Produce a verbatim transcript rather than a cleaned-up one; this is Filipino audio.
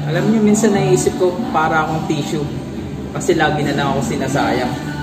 Alam niyo, minsan naiisip ko para akong tissue. Kasi lagi na lang ako sinasayang.